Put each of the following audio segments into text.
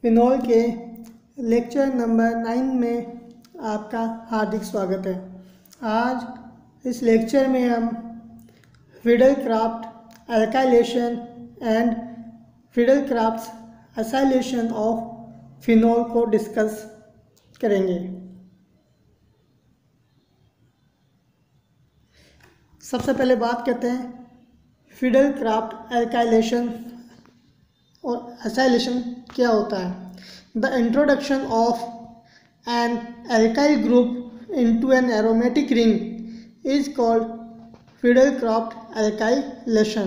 Phenol के lecture number 9 में आपका हार्दिक स्वागत है। आज इस लेक्चर में हम Friedel Crafts alkylation and Friedel Crafts acylation of phenol को डिस्कस करेंगे। सबसे पहले बात करते हैं फिडेलक्राफ्ट एल्काइलेशन और एसाइलेशन क्या होता है। The introduction of N alkyl group into an aromatic ring is called फिडेलक्राफ्ट alkylation.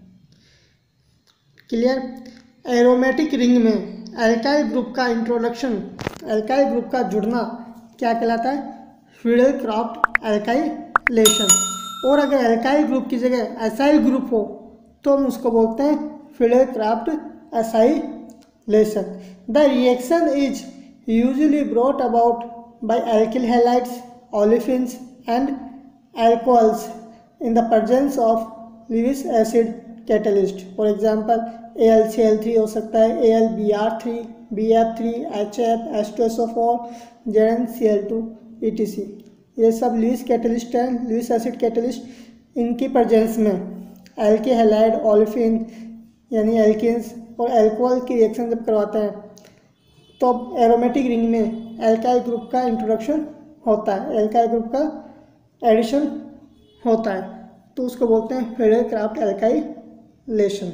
Clear. Aromatic ring में एल्काइल ग्रुप का इंट्रोडक्शन, एल्काइल ग्रुप का जुड़ना क्या कहलाता है? फिडेलक्राफ्ट एल्काइलेशन। और अगर एल्काइल ग्रुप की जगह एसाइल ग्रुप हो तो हम उसको बोलते हैं Friedel Crafts acylation. The reaction is usually brought about by alkyl halides, olefins and alcohols in the presence of Lewis acid catalyst. For example, AlCl3 हो सकता है, AlBr3, BF3, HF, H2SO4, ZnCl2 etc. ये सब ल्यूइस कैटलिस्ट हैं, Lewis acid catalyst. इनकी presence में एल्की halide, olefin यानी एल्किन्स और अल्कोहल की रिएक्शन जब करवाते हैं तो एरोमेटिक रिंग में एल्काइल ग्रुप का इंट्रोडक्शन होता है, एल्काइल ग्रुप का एडिशन होता है, तो उसको बोलते हैं फिडेलक्राफ्ट एल्काइलेशन।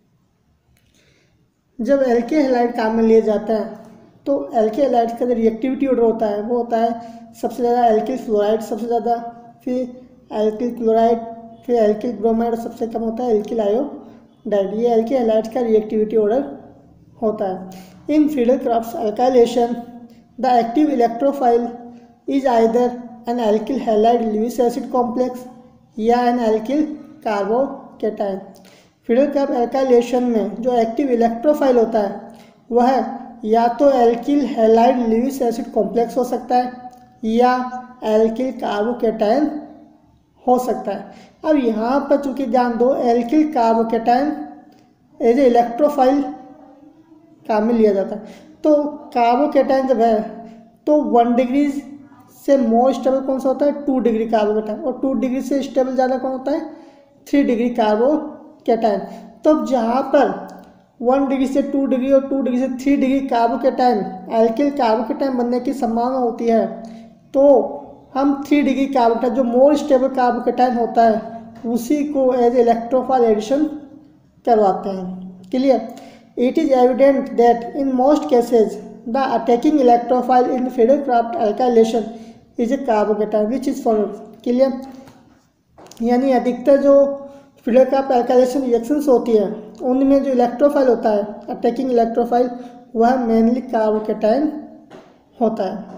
जब एल्की हैलाइड काम में लिए जाते हैं तो एल्की हैलाइड का जो रिएक्टिविटी ऑर्डर होता है वो होता है सबसे ज़्यादा एल्किल फ्लोराइड, सबसे ज़्यादा फिर एल्किल क्लोराइड, फिर एल्किल ब्रोमाइड और सबसे कम होता है एल्किल आयोडाइड। ये एल्की हैलाइड्स का रिएक्टिविटी ऑर्डर होता है। In Friedel Crafts alkylation the active electrophile is either an alkyl halide Lewis acid complex या an alkyl carbocation. Friedel Crafts alkylation में जो एक्टिव इलेक्ट्रोफाइल होता है वह या तो alkyl halide Lewis acid complex हो सकता है या एल्किल कार्बोकेटाइन हो सकता है। अब यहाँ पर चूंकि ध्यान दो, alkyl carbocation as a electrophile काम में लिया जाता है, तो कार्बोकेटाइन जब है तो 1 डिग्री से मोर स्टेबल कौन सा होता है? 2 डिग्री कार्बोकेटाइन। और 2 डिग्री से स्टेबल ज़्यादा कौन होता है? 3 डिग्री कार्बोकेटाइन। तो जहाँ पर 1 डिग्री से 2 डिग्री और 2 डिग्री से 3 डिग्री कार्बोकेटाइन एल्किल कार्बोकेटाइन बनने की संभावना होती है, तो हम 3 डिग्री कार्बोकेटाइन जो मोर स्टेबल कार्बोकेटाइन होता है उसी को एज इलेक्ट्रोफाइल एडिशन करवाते हैं। Clear. It is evident that in most cases the attacking electrophile in Friedel Crafts alkylation is a carbocation which is formed. Clear. यानी अधिकतर जो फिडेलक्राफ्ट एल्काइलेशन रिएक्शंस होती है उनमें जो इलेक्ट्रोफाइल होता है, अटैकिंग इलेक्ट्रोफाइल, वह मेनली कार्बोकेटाइन होता है।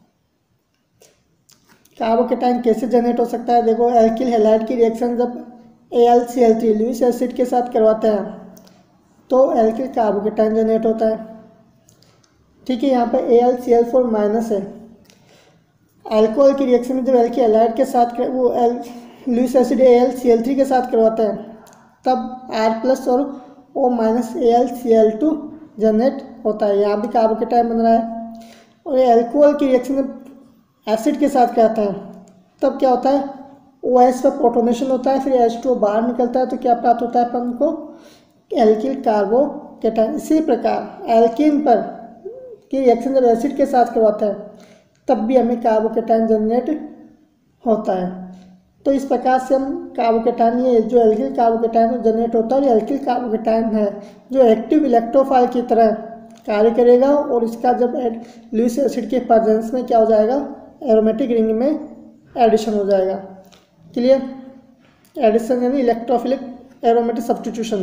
कार्बोकेटाइन कैसे जनरेट हो सकता है? देखो, एल्किल हैलाइड की रिएक्शन जब AlCl3 ल्यूइस एसिड के साथ करवाते हैं तो एल्किल कार्बोकेटाइन जनरेट होता है। ठीक है, यहाँ पर AlCl4 माइनस है। अल्कोहल की रिएक्शन में जब एल्किल हैलाइड के साथ वो ल्यूइस एसिड AlCl3 के साथ करवाते हैं तब R+ और O- AlCl2 जनरेट होता है। यहाँ भी कार्बोकेटाइन बन रहा है। और ये अल्कोहल की रिएक्शन में एसिड के साथ करते हैं तब क्या होता है? OH पर प्रोटोनेशन होता है, फिर H2O बाहर निकलता है, तो क्या प्राप्त होता है अपन को? Alkyl carbocation. इसी प्रकार एल्कीन पर की रिएक्शन जब एसिड के साथ करवाते हैं तब भी हमें कार्बोकेटाइन जनरेट होता है। तो इस प्रकार से हम कार्बोकेटाइन, ये जो एल्किल कार्बोकेटाइन जनरेट होता है, एल्किल कार्बोकेटाइन है जो एक्टिव इलेक्ट्रोफाइल की तरह कार्य करेगा और इसका जब ल्यूइस एसिड के प्रेजेंस में क्या हो जाएगा? एरोमेटिक रिंग में एडिशन हो जाएगा। क्लियर। एडिशन यानी electrophilic aromatic substitution.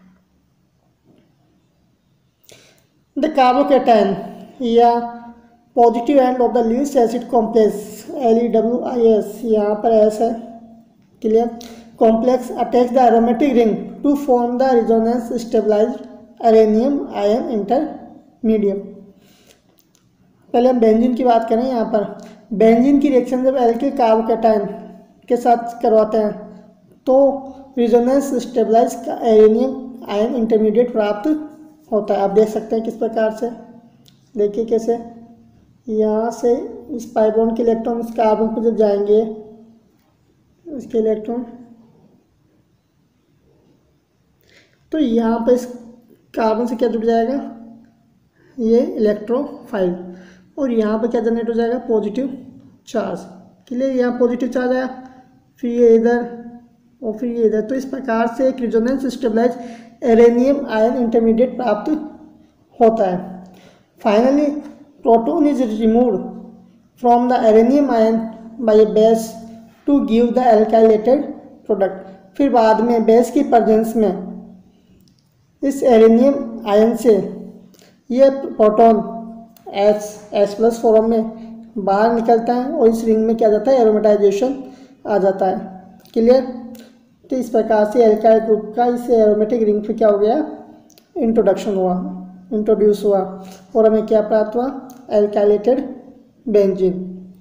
The carbocation या positive end of the Lewis acid complex LEWIS, यहाँ पर एस है। Clear. Complex attach the aromatic ring to form the resonance stabilized arenium ion intermediate. पहले हम benzene की बात करें। यहाँ पर बेंजीन की रिएक्शन जब एल्किल कार्बोकेटाइन के साथ करवाते हैं तो resonance stabilized arenium ion intermediate प्राप्त होता है। आप देख सकते हैं किस प्रकार से देखिए कैसे, यहाँ से इस पाई बॉन्ड के इलेक्ट्रॉन इस कार्बन पर जब जाएंगे, इसके इलेक्ट्रॉन, तो यहाँ पर इस कार्बन से क्या जुड़ जाएगा, ये इलेक्ट्रोफाइल, और यहाँ पर क्या जनरेट हो जाएगा, पॉजिटिव चार्ज। क्लियर, यहाँ पॉजिटिव चार्ज आया, फिर ये इधर और फिर ये इधर। तो इस प्रकार से एक resonance stabilize arenium ion intermediate प्राप्त होता है। Finally proton is removed from the arenium ion by base to give the alkylated product. फिर बाद में बेस की प्रेजेंस में इस एरेनियम आयन से ये प्रोटॉन H+ फॉर्म में बाहर निकलता है और इस रिंग में क्या जाता है, एरोमेटाइजेशन आ जाता है। क्लियर, तो इस प्रकार से एल्काइल ग्रुप का इस एरोमेटिक रिंग पे क्या हो गया, इंट्रोड्यूस हुआ और हमें क्या प्राप्त हुआ, एल्काइलेटेड बेंजीन।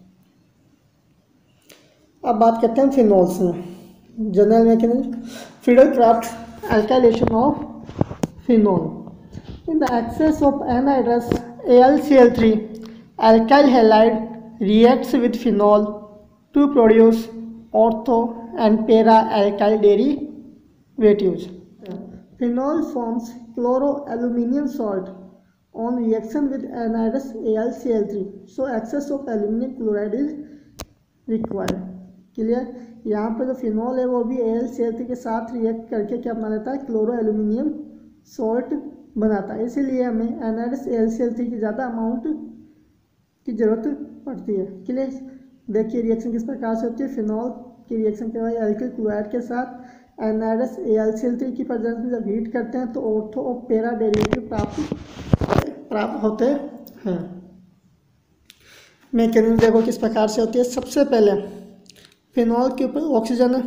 अब बात करते हैं फिनोल्स में। General mechanism, Friedel Crafts alkylation of phenol. In the excess of anhydrous AlCl3, alkyl halide reacts with phenol to produce ortho and para alkyl derivatives. Phenol forms chloroaluminium salt on reaction with anhydrous AlCl3. So excess of aluminum chloride is required. Clear, यहाँ पर जो phenol है वो भी AlCl3 के साथ react करके क्या बना लेता है, क्लोरोएल्यूमिनियम सॉल्ट बनाता है। इसीलिए हमें एनहाइड्रस AlCl3 की ज़्यादा अमाउंट की ज़रूरत पड़ती है। क्लियर, देखिए रिएक्शन किस प्रकार से होती है। फिनॉल की रिएक्शन के बाद एल्किल क्लोराइड के साथ एनहाइड्रस AlCl3 की प्रेजेंस में जब हीट करते हैं तो ऑर्थो और पैरा डेरिवेटिव प्राप्त होते हैं। मैकेनिज्म देखो किस प्रकार से होती है। सबसे पहले फिनॉल के ऊपर ऑक्सीजन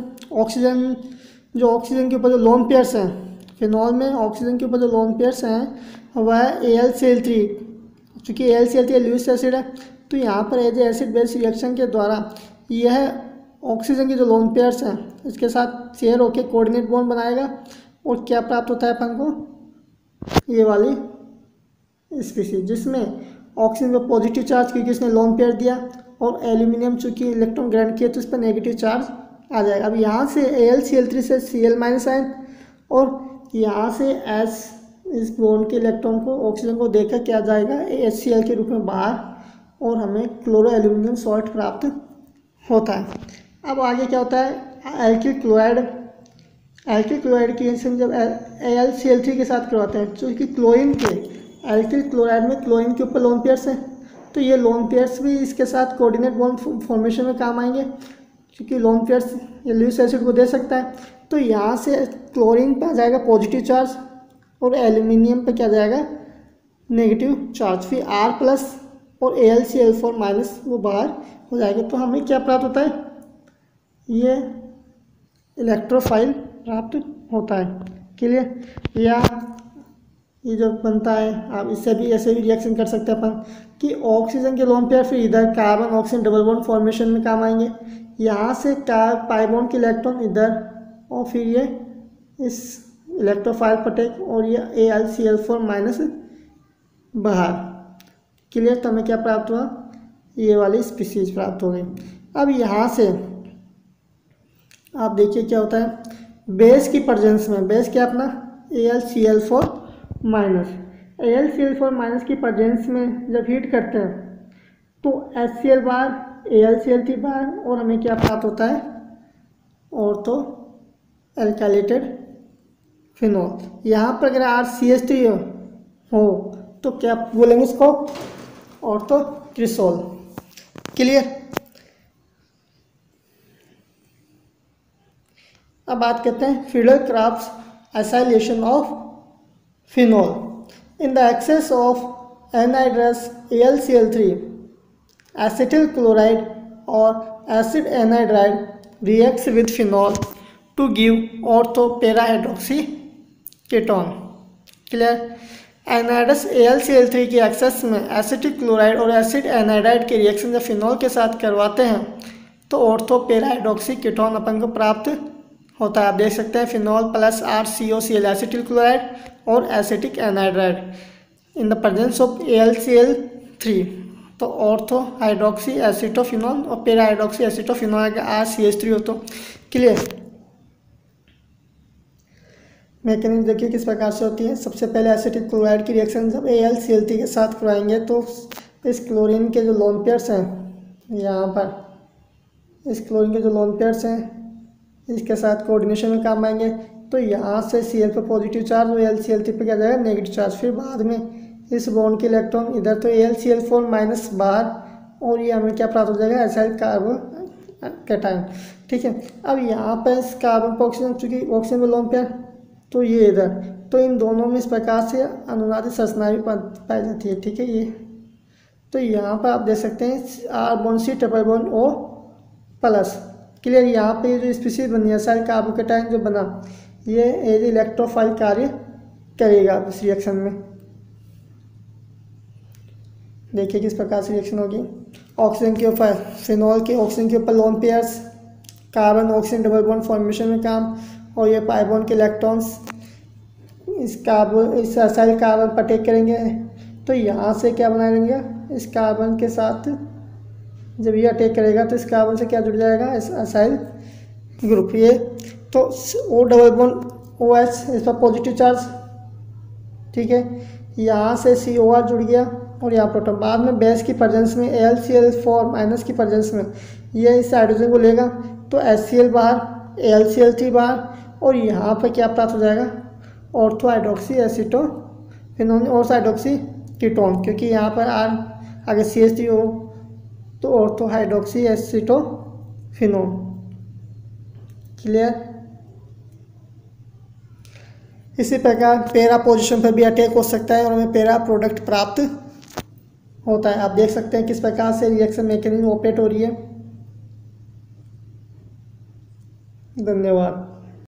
के ऊपर जो लोन पेयर्स हैं, फिनॉल में ऑक्सीजन के ऊपर जो लोन पेयर्स हैं वह AlCl3, चूँकि AlCl3 लुईस एसिड है तो यहाँ पर एज एसिड बेस रिएक्शन के द्वारा यह ऑक्सीजन के जो लोन पेयर्स हैं इसके साथ शेयर होकर कोऑर्डिनेट बॉन्ड बनाएगा और क्या प्राप्त होता है अपन को, ये वाली स्पीसीज जिसमें ऑक्सीजन पर पॉजिटिव चार्ज क्योंकि इसने लोन पेयर दिया और एल्यूमिनियम चूँकि इलेक्ट्रॉन ग्राइंड किया तो इस पर नेगेटिव चार्ज आ जाएगा। अब यहाँ से AlCl3 से Cl- आयन और यहाँ से S इस बॉन्ड के इलेक्ट्रॉन को ऑक्सीजन को देकर क्या जाएगा, HCl के रूप में बाहर और हमें क्लोरोएल्यूमिनियम सॉल्ट प्राप्त होता है। अब आगे क्या होता है, एल्किल क्लोराइड की रिएक्शन जब AlCl3 के साथ करवाते हैं, चूँकि क्लोरीन के एल्किल क्लोराइड में क्लोरीन के ऊपर लोन पेयर्स हैं तो ये लोन पेयर्स भी इसके साथ कोऑर्डिनेट बॉन्ड फॉर्मेशन में काम आएंगे क्योंकि लोन पेयर्स ये लुईस एसिड को दे सकता है। तो यहाँ से क्लोरीन पे आ जाएगा पॉजिटिव चार्ज और एल्यूमिनियम पे क्या जाएगा, नेगेटिव चार्ज। फिर R+ और AlCl4- वो बाहर हो जाएगा। तो हमें क्या प्राप्त होता है, ये इलेक्ट्रोफाइल प्राप्त होता है। क्लियर, या ये जो बनता है आप इससे भी ऐसे भी रिएक्शन कर सकते हैं अपन कि ऑक्सीजन के लोन पेयर फिर इधर carbon oxygen double bond formation में काम आएंगे। यहाँ से पाई बॉन्ड के इलेक्ट्रॉन इधर और फिर ये इस इलेक्ट्रोफाइल पटेक और ये AlCl4- बाहर। क्लियर, तो हमें क्या प्राप्त हुआ, ये वाली स्पीसीज प्राप्त हो गई। अब यहाँ से आप देखिए क्या होता है, बेस की प्रेजेंस में, बेस क्या अपना AlCl4- की प्रेजेंस में जब हीट करते हैं तो HCl बाहर, AlCl3 बाहर और हमें क्या प्राप्त होता है, ऑर्थो एल्काइलेटेड फिनॉल। यहाँ पर अगर RCH3 हो तो क्या बोलेंगे इसको, ऑर्थो क्रिसोल। क्लियर, अब बात करते हैं Friedel Crafts acylation of phenol. In the excess of anhydrous AlCl3, acetyl chloride और acid anhydride reacts with phenol to give ortho para hydroxy ketone. Clear, anhydrous AlCl3 की एक्सेस में acetic chloride और acid anhydride के reaction जब phenol के साथ करवाते हैं तो ऑर्थो पैरा हाइड्रोक्सी कीटोन अपन को प्राप्त होता है। आप देख सकते हैं फिनॉल + RCOCl एसिटिल क्लोराइड और acetic anhydride. In the presence of AlCl3, तो ऑर्थो हाइड्रोक्सी एसिटोफिनॉल और पेरा हाइड्रोक्सी एसिटोफिनॉल का RCH3 हो। तो क्लियर। मैकेनिज्म देखिए किस प्रकार से होती है। सबसे पहले एसिटिक क्लोराइड की रिएक्शन जब AlCl3 के साथ करवाएंगे तो इस क्लोरीन के जो लोन पेयर्स हैं, यहाँ पर इस क्लोरीन के जो लोन पेयर्स हैं इसके साथ कोऑर्डिनेशन में काम आएंगे। तो यहाँ से Cl पर पॉजिटिव चार्ज और AlCl3 पर क्या जाएगा नेगेटिव चार्ज। फिर बाद में इस बॉन्ड के इलेक्ट्रॉन इधर तो AlCl4 माइनस बाहर, और ये हमें क्या प्राप्त हो जाएगा एसाइल कार्बन कैटायन। ठीक है। अब यहाँ पर इस कार्बन पर ऑक्सीजन, चूँकि ऑक्सीजन में लोन पेयर तो ये इधर, तो इन दोनों में इस प्रकार से अनुनादी संरचनाएं भी पाई जाती है। ठीक है। ये तो यहाँ पर आप देख सकते हैं R-C triple bond O plus. Clear. यहाँ पे ये जो स्पीशीज बनी है एसाइल कार्बोकेटायन जो बना, ये एज इलेक्ट्रोफाइल कार्य करेगा इस रिएक्शन में। देखिए किस प्रकार से रिएक्शन होगी। ऑक्सीजन के ऊपर फिनॉल के ऑक्सीजन के ऊपर lone pairs, carbon oxygen double bond formation में काम, और ये पाई बॉन्ड के इलेक्ट्रॉन्स इस एसाइल कार्बन पर अटैक करेंगे। तो यहाँ से क्या बनाएंगे, इस कार्बन के साथ जब ये अटैक करेगा तो इस कार्बन से क्या जुड़ जाएगा इस एसाइल ग्रुप। ये तो O डबल बॉन्ड OH इस पर पॉजिटिव चार्ज। ठीक है। यहाँ से COR जुड़ गया और यहाँ प्रोटॉन। बाद में बेस की प्रेजेंस में AlCl4 माइनस की प्रेजेंस में ये इस हाइड्रोजन को लेगा तो HCl बाहर, AlCl3 बाहर, और यहाँ पर क्या प्राप्त हो जाएगा ऑर्थो हाइड्रोक्सी एसिटोफिनोन और हाइड्रोक्सी कीटोन, क्योंकि यहाँ पर R आगे CH3 हो तो ऑर्थो हाइड्रोक्सी एसिटोफिनोन। क्लियर। इसी प्रकार पेरा पोजीशन पर भी अटैक हो सकता है और हमें पेरा प्रोडक्ट प्राप्त होता है। आप देख सकते हैं किस प्रकार से रिएक्शन मैकेनिज्म ऑपरेट हो रही है। धन्यवाद।